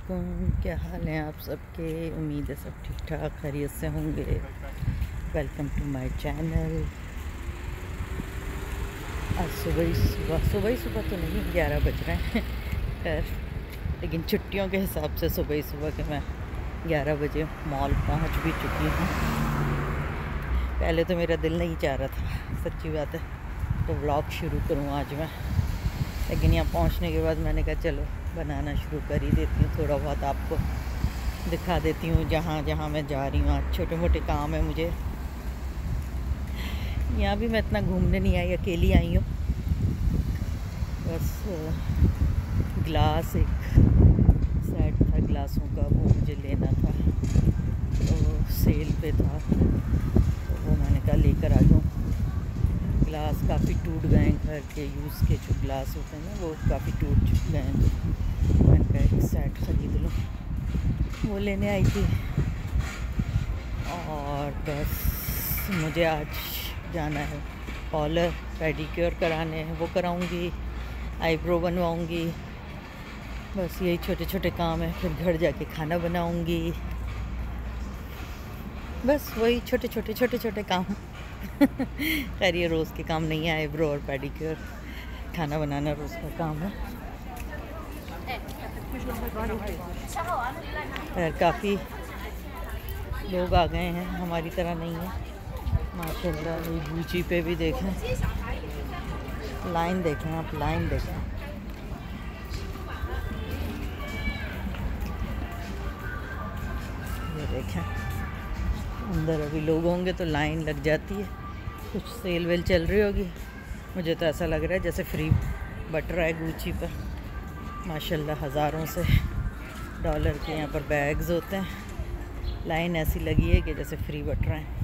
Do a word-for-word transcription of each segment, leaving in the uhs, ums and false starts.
वालेकुम, क्या हाल है आप सबके। उम्मीद है सब ठीक ठाक खैरियत से होंगे। Welcome to my channel. आज सुबह ही सुबह सुबह ही सुबह तो नहीं, ग्यारह बज रहे हैं खैर, लेकिन छुट्टियों के हिसाब से सुबह ही सुबह के मैं ग्यारह बजे मॉल पहुंच भी चुकी हूँ। पहले तो मेरा दिल नहीं चाह रहा था, सच्ची बात है, तो व्लॉग शुरू करूँ आज मैं, लेकिन यहाँ पहुँचने के बाद मैंने कहा चलो बनाना शुरू कर ही देती हूँ। थोड़ा बहुत आपको दिखा देती हूँ जहाँ जहाँ मैं जा रही हूँ। आज छोटे मोटे काम है मुझे। यहाँ भी मैं इतना घूमने नहीं आई, अकेली आई हूँ। बस ग्लास एक सेट था ग्लासों का, वो मुझे लेना था, तो सेल पे था, तो वो मैंने कहा लेकर आ जाऊँ। ग्लास काफ़ी टूट गए हैं, घर के यूज़ के जो ग्लास होते हैं ना वो काफ़ी टूट गए हैं, तो मैंने कहा एक सेट ख़रीद लूँ, वो लेने आई थी। और बस मुझे आज जाना है कॉलर पेडिक्योर कराने हैं, वो कराऊंगी, आईब्रो बनवाऊंगी। बस यही छोटे छोटे काम है। फिर घर जाके खाना बनाऊंगी। बस वही छोटे छोटे छोटे छोटे काम खैर ये रोज़ के काम नहीं है, आईब्रो और पेडिक्योर, खाना बनाना रोज़ का काम है। खैर काफ़ी लोग आ गए हैं, हमारी तरह नहीं है माशाल्लाह। गुची पे भी देखें, लाइन देखें आप, लाइन देखें। ये देखें, अंदर अभी लोग होंगे तो लाइन लग जाती है। कुछ सेल वेल चल रही होगी, मुझे तो ऐसा लग रहा है जैसे फ्री बट रहा है गुची पर माशाल्लाह। हज़ारों से डॉलर के यहाँ पर बैग्स होते हैं, लाइन ऐसी लगी है कि जैसे फ्री बट रहे हैं।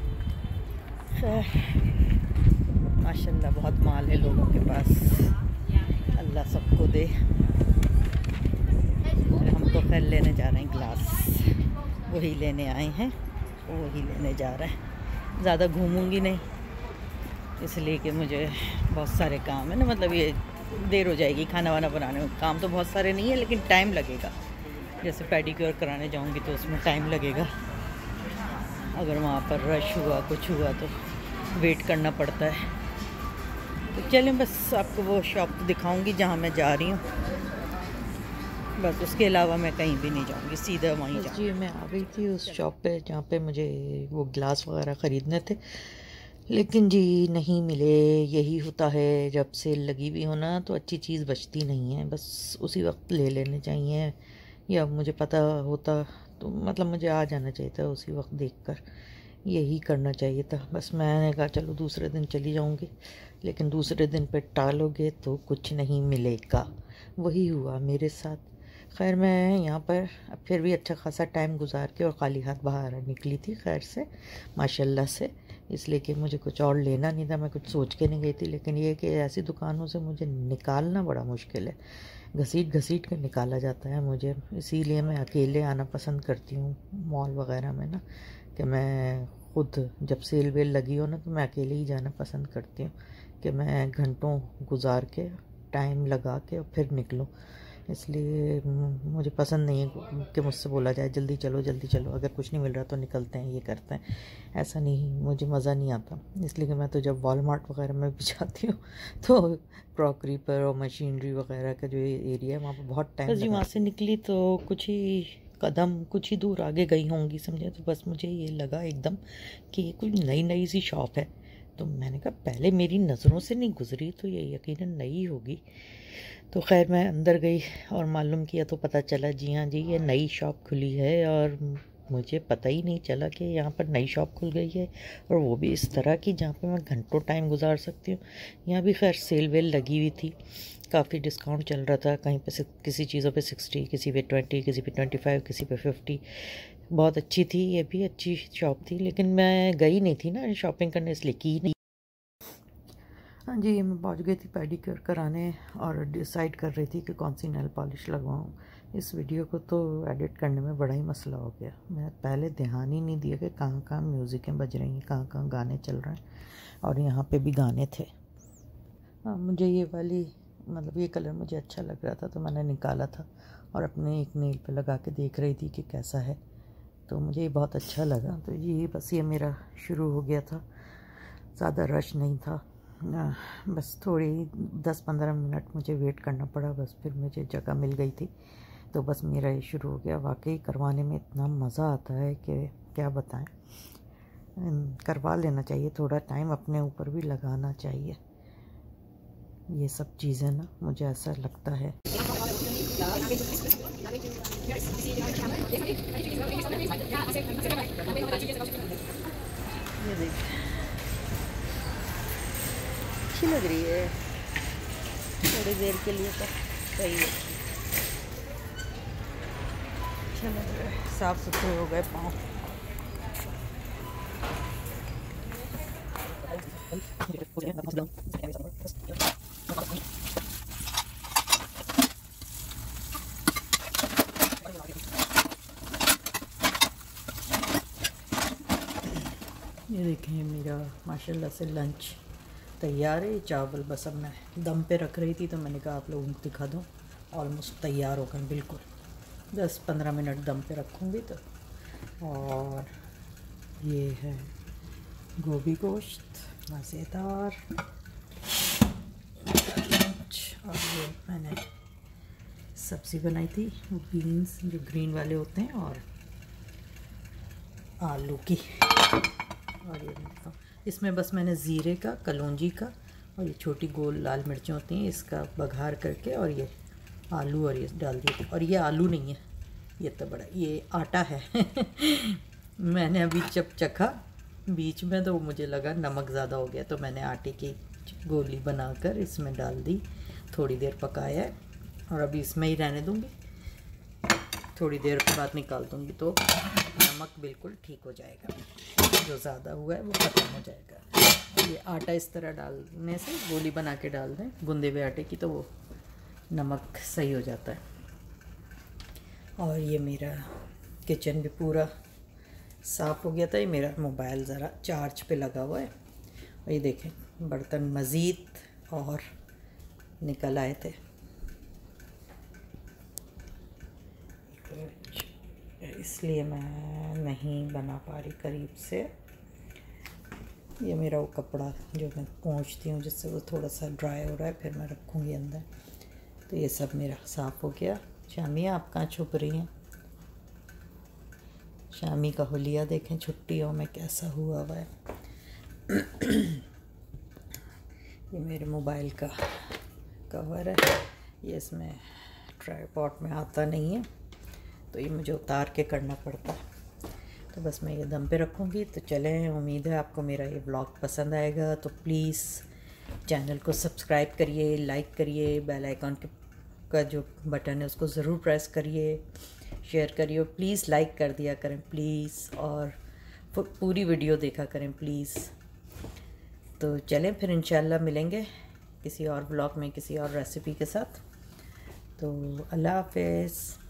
माशाल्लाह बहुत माल है लोगों के पास, अल्लाह सबको दे। हम तो खैर लेने जा रहे हैं ग्लास, वही लेने आए हैं, वही लेने जा रहे हैं। ज़्यादा घूमूंगी नहीं, इसलिए कि मुझे बहुत सारे काम है ना, मतलब ये देर हो जाएगी खाना वाना बनाने में। काम तो बहुत सारे नहीं है, लेकिन टाइम लगेगा। जैसे पेडिक्योर कराने जाऊंगी तो उसमें टाइम लगेगा, अगर वहाँ पर रश हुआ कुछ हुआ तो वेट करना पड़ता है। तो चलें, बस आपको वो शॉप दिखाऊंगी जहाँ मैं जा रही हूँ, बस उसके अलावा मैं कहीं भी नहीं जाऊँगी, सीधा वहीं जाऊँगी। जी मैं आ गई थी उस शॉप पे जहाँ पे मुझे वो ग्लास वगैरह ख़रीदने थे, लेकिन जी नहीं मिले। यही होता है, जब सेल लगी हुई हो ना तो अच्छी चीज़ बचती नहीं है, बस उसी वक्त ले लेने चाहिए। या मुझे पता होता तो मतलब मुझे आ जाना चाहिए था उसी वक्त देखकर, यही करना चाहिए था। बस मैंने कहा चलो दूसरे दिन चली जाऊंगी, लेकिन दूसरे दिन पे टालोगे तो कुछ नहीं मिलेगा। वही हुआ मेरे साथ। खैर मैं यहाँ पर फिर भी अच्छा खासा टाइम गुजार के और खाली हाथ बाहर निकली थी खैर से माशाल्लाह से, इसलिए कि मुझे कुछ और लेना नहीं था, मैं कुछ सोच के नहीं गई थी। लेकिन ये कि ऐसी दुकानों से मुझे निकालना बड़ा मुश्किल है, घसीट घसीट कर निकाला जाता है मुझे, इसीलिए मैं अकेले आना पसंद करती हूँ मॉल वगैरह में ना, कि मैं ख़ुद जब सेल वेल लगी हो ना तो मैं अकेले ही जाना पसंद करती हूँ, कि मैं घंटों गुजार के टाइम लगा के और फिर निकलूँ। इसलिए मुझे पसंद नहीं है कि मुझसे बोला जाए जल्दी चलो जल्दी चलो, अगर कुछ नहीं मिल रहा तो निकलते हैं, ये करते हैं, ऐसा नहीं, मुझे मज़ा नहीं आता। इसलिए कि मैं तो जब वॉलमार्ट वगैरह में भी जाती हूँ तो क्रॉकरी पर और मशीनरी वगैरह का जो एरिया है वहाँ पर बहुत टाइम जी। वहाँ से निकली तो कुछ ही कदम कुछ ही दूर आगे गई होंगी समझे, तो बस मुझे ये लगा एकदम कि ये कोई नई नई सी शॉप है। तो मैंने कहा पहले मेरी नज़रों से नहीं गुजरी तो ये यकीनन नई होगी। तो खैर मैं अंदर गई और मालूम किया तो पता चला जी हाँ जी ये नई शॉप खुली है, और मुझे पता ही नहीं चला कि यहाँ पर नई शॉप खुल गई है, और वो भी इस तरह की जहाँ पे मैं घंटों टाइम गुजार सकती हूँ। यहाँ भी खैर सेल वेल लगी हुई थी, काफ़ी डिस्काउंट चल रहा था, कहीं पे किसी चीज़ों पे सिक्सटी, किसी पे ट्वेंटी, किसी पे ट्वेंटी फाइव, किसी पे फिफ्टी। बहुत अच्छी थी, ये भी अच्छी शॉप थी, लेकिन मैं गई नहीं थी ना शॉपिंग करने, इसलिए की नहीं। हाँ जी मैं पहुँच गई थी पेडिक्योर कराने और डिसाइड कर रही थी कि कौन सी नेल पॉलिश लगवाऊँ। इस वीडियो को तो एडिट करने में बड़ा ही मसला हो गया, मैं पहले ध्यान ही नहीं दिया कि कहाँ कहाँ म्यूज़िकें बज रही हैं, कहाँ कहाँ गाने चल रहे हैं, और यहाँ पे भी गाने थे। हाँ मुझे ये वाली मतलब ये कलर मुझे अच्छा लग रहा था तो मैंने निकाला था और अपने एक नेल पे लगा के देख रही थी कि कैसा है, तो मुझे ये बहुत अच्छा लगा। तो ये बस ये मेरा शुरू हो गया था, ज़्यादा रश नहीं था, बस थोड़ी दस पंद्रह मिनट मुझे वेट करना पड़ा, बस फिर मुझे जगह मिल गई थी तो बस मेरा ये शुरू हो गया। वाकई करवाने में इतना मज़ा आता है कि क्या बताएं, करवा लेना चाहिए, थोड़ा टाइम अपने ऊपर भी लगाना चाहिए, ये सब चीज़ें ना मुझे ऐसा लगता है। ये देख अच्छी लग रही है, थोड़ी देर के लिए तो सही है, अच्छा लग रहा है, साफ सुथरे हो गए पाँव। ये देखें मेरा माशाल्लाह से लंच तैयार है। चावल बस अब मैं दम पे रख रही थी तो मैंने कहा आप लोगों को दिखा दूँ, ऑलमोस्ट तैयार हो गए बिल्कुल, दस पंद्रह मिनट दम पे रखूँगी तो। और ये है गोभी गोश्त मज़ेदार, और ये मैंने सब्ज़ी बनाई थी बीन्स जो ग्रीन वाले होते हैं और आलू की। और ये इसमें बस मैंने ज़ीरे का, कलौंजी का और ये छोटी गोल लाल मिर्चें होती हैं इसका बघार करके और ये आलू और ये डाल दिए। और ये आलू नहीं है, ये तो बड़ा ये आटा है मैंने अभी जब चखा बीच में तो मुझे लगा नमक ज़्यादा हो गया, तो मैंने आटे की गोली बनाकर इसमें डाल दी, थोड़ी देर पकाया और अभी इसमें ही रहने दूँगी, थोड़ी देर के बाद निकाल दूँगी तो नमक बिल्कुल ठीक हो जाएगा, जो ज़्यादा हुआ है वो ख़त्म हो जाएगा। ये आटा इस तरह डालने से, गोली बना के डाल दें गूंदे हुए आटे की, तो वो नमक सही हो जाता है। और ये मेरा किचन भी पूरा साफ़ हो गया था। ये मेरा मोबाइल ज़रा चार्ज पे लगा हुआ है और ये देखें बर्तन मज़ीद और निकल आए थे, इसलिए मैं नहीं बना पा रही करीब से। ये मेरा वो कपड़ा जो मैं पोंछती हूँ जिससे वो थोड़ा सा ड्राई हो रहा है, फिर मैं रखूँगी अंदर। तो ये सब मेरा साफ़ हो गया। शामी आप कहाँ छुप रही हैं? शामी का हुलिया देखें छुट्टियों में कैसा हुआ हुआ है ये मेरे मोबाइल का कवर है, ये इसमें ट्राईपॉड में आता नहीं है तो ये मुझे उतार के करना पड़ता है। तो बस मैं ये दम पे रखूँगी। तो चलें, उम्मीद है आपको मेरा ये ब्लॉग पसंद आएगा, तो प्लीज़ चैनल को सब्सक्राइब करिए, लाइक करिए, बेल आइकॉन के का जो बटन है उसको ज़रूर प्रेस करिए, शेयर करिए, प्लीज़ लाइक कर दिया करें प्लीज़, और पूरी वीडियो देखा करें प्लीज़। तो चलें फिर इंशाल्लाह मिलेंगे किसी और ब्लॉग में किसी और रेसिपी के साथ। तो अल्लाह हाफ़िज़।